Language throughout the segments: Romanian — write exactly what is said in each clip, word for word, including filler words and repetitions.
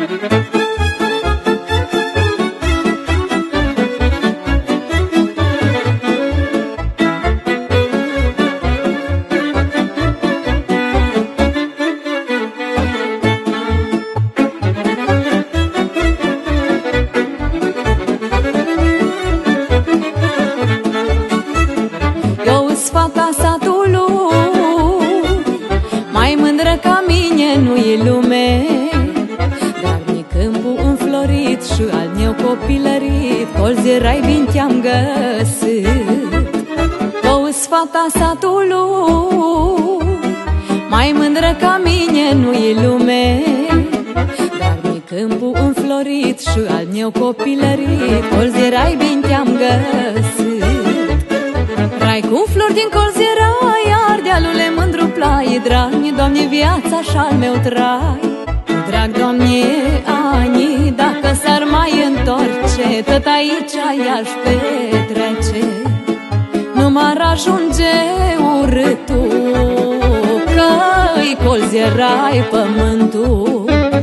Fata satului, mai mândră ca mine nu-i lume, dar mi câmpul înflorit și al meu copilărit, colți de rai bine te-am găsit. Tu-s fata satului, mai mândră ca mine nu-i lume, dar mi câmpul înflorit și al meu copilărit, colți de rai bine te-am găsit. Rai cu flori din colț de rai, Ardealule mândru plai, drag-mi, Doamne, viața și-al meu trai. Drag, Doamne, ani, dacă s-ar mai întorce, tot aici i-aș petrece. Nu m-ar ajunge urâtul, că-i colț de rai pământul.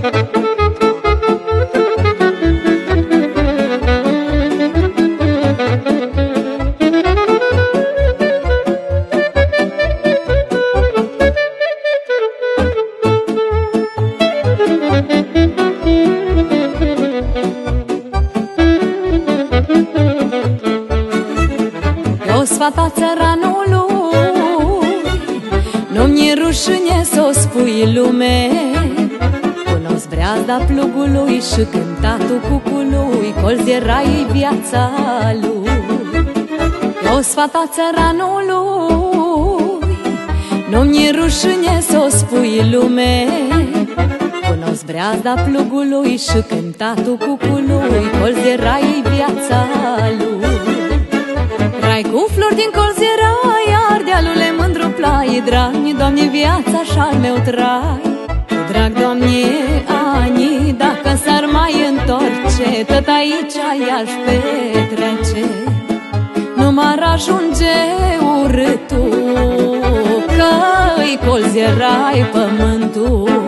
Fata țăranului, nu-mi-e rușine s-o spui lume. Cunosc breazda plugului și cântatul cucului, colț de rai viața lui. Eu-s fata țăranului, nu-mi-e rușine s-o spui lume. Cunosc breazda plugului și cântatul cucului, colț de rai viața lui. Rai cu flori din colț de rai, Ardealule mândru plai, drag-mi, Doamne, viața și-al meu trai. Drag, Doamne, ani, dacă s-ar mai întorce, tot aici i-aș petrece. Nu m-ar ajunge urâtul, că-i colț de rai pământul.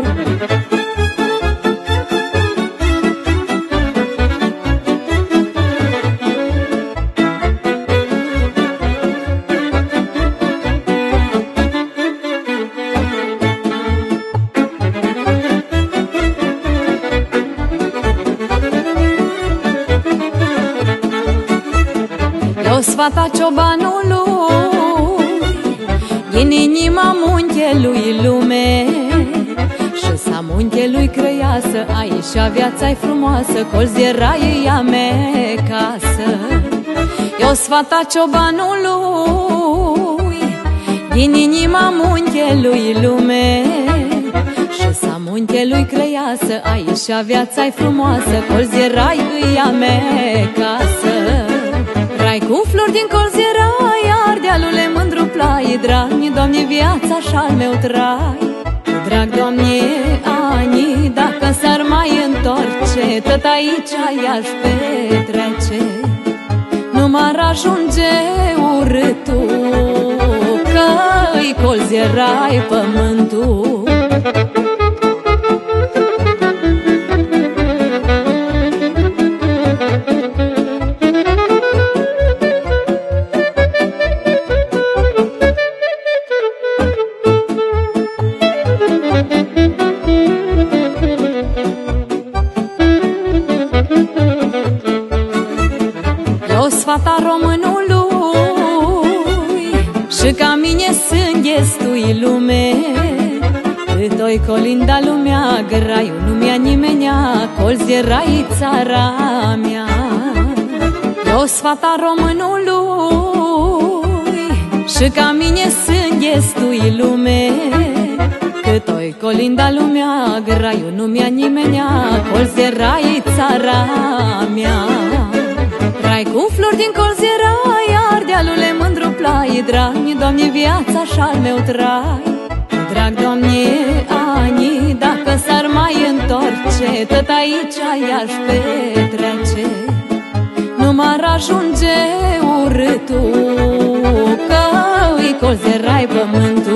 Eu-s fata ciobanului, din inima muntelui lume, și-s a muntelui crăiasă, aici viața-i frumoasă, colț de rai e a mea casă. Eu-s fata ciobanului, din inima muntelui lume, și-s a muntelui crăiasă, aici viața-i frumoasă, colț de rai e a mea casă. Rai cu flori din colț de rai, Ardealule mândru plai, drag-mi, Doamne, viața și-al meu trai. Drag, Doamne, ani, dacă s-ar mai întorce, tot aici i-aș petrece. Nu m-ar ajunge urâtul, că-i colț de rai pământul. Eu-s fata românului, și ca mine sânge stui lume. Cât-o-i colinda lumea, graiul nu mi-a nimenea, colț de rai țara mea. Eu-s fata românului, și ca mine sânge stui lume. Cât-o-i colinda lumea, graiul nu mi-a nimenea, colț de rai țara mea. Rai cu flori din colț de rai, Ardealule mândru plai, drag-mi, Doamne, viața și-al meu trai. Drag, Doamne, ani, dacă s-ar mai întorce, tot aici i-aș petrece. Nu m-ar ajunge urâtul, că-i colț de rai pământul.